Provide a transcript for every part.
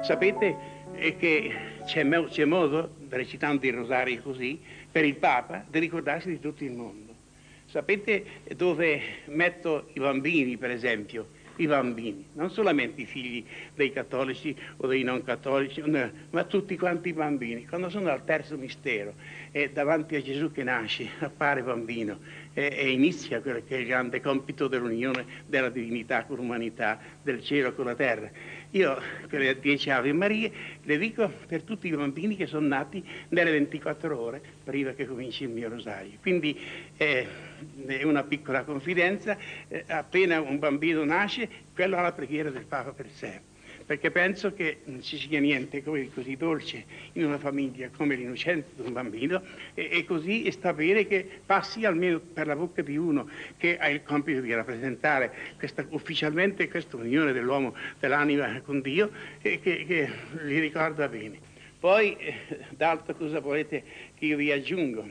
Sapete che c'è modo, recitando il rosario così, per il Papa di ricordarsi di tutto il mondo. Sapete dove metto i bambini, per esempio? I bambini, non solamente i figli dei cattolici o dei non cattolici, ma tutti quanti i bambini. Quando sono al terzo mistero e davanti a Gesù che nasce, appare bambino e inizia quello che è il grande compito dell'unione della divinità con l'umanità, del cielo con la terra. Io, quelle 10 Ave Marie, le dico per tutti i bambini che sono nati nelle 24 ore prima che cominci il mio rosario. Quindi è una piccola confidenza, appena un bambino nasce, quello ha la preghiera del Papa per sé, perché penso che non ci sia niente così dolce in una famiglia come l'innocenza di un bambino, e così sta bene che passi almeno per la bocca di uno che ha il compito di rappresentare ufficialmente questa unione dell'uomo, dell'anima con Dio, e che li ricorda bene. Poi, d'altro cosa volete che io vi aggiungo?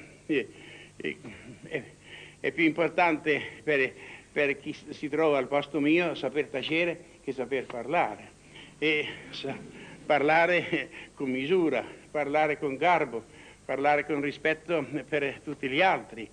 È più importante per chi si trova al posto mio saper tacere che saper parlare. E parlare con misura, parlare con garbo, parlare con rispetto per tutti gli altri.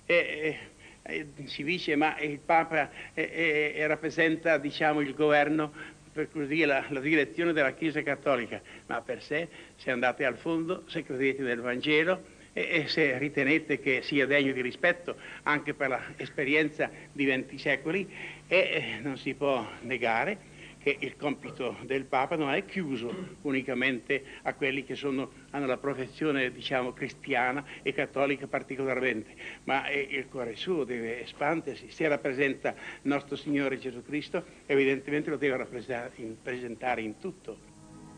Si dice, ma il Papa rappresenta, diciamo, il governo, per così dire, la direzione della Chiesa Cattolica, ma per sé, se andate al fondo, se credete nel Vangelo, e se ritenete che sia degno di rispetto anche per l'esperienza di 20 secoli, non si può negare che il compito del Papa non è chiuso unicamente a quelli che hanno la professione, diciamo, cristiana e cattolica particolarmente, ma il cuore suo deve espandersi. Se rappresenta il nostro Signore Gesù Cristo, evidentemente lo deve rappresentare in tutto.